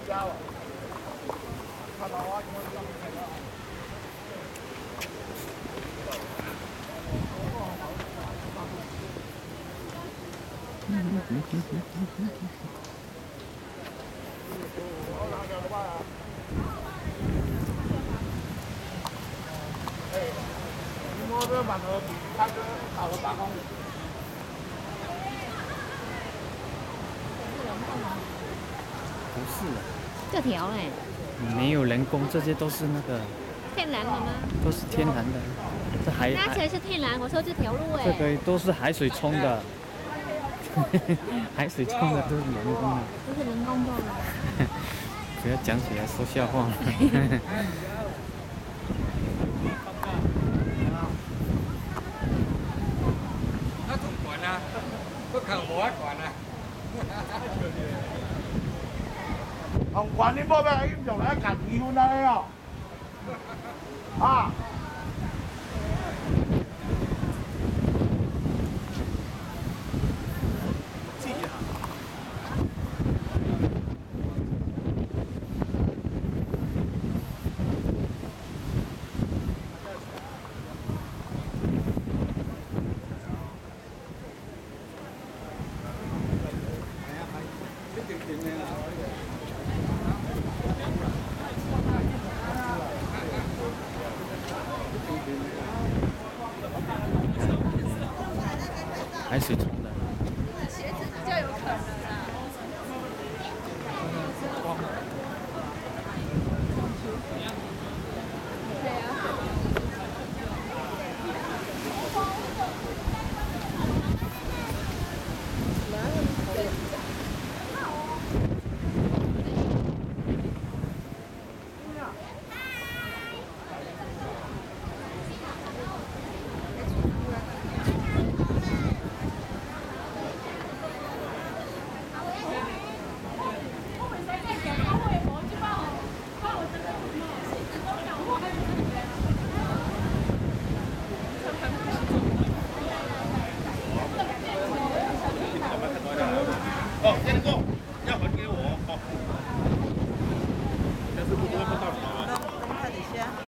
摸这满额比他哥少了8公里。 不是的， 这条哎， 没有人工，这些都是那个天然的吗？ 都是天然的。这那才是天然。我说这条路哎， 这个都是海水冲的，海水冲的都是人工的。 都是人工做的。 不要讲起来说笑话。 nó thuộc quận à, có khẩu bố quận à. Hồng quán đi mua về im chỗ đã cản kỳ luôn đây à. À. 海水冲的。 鞋子比较有可能啊。对啊。 哦，接着做。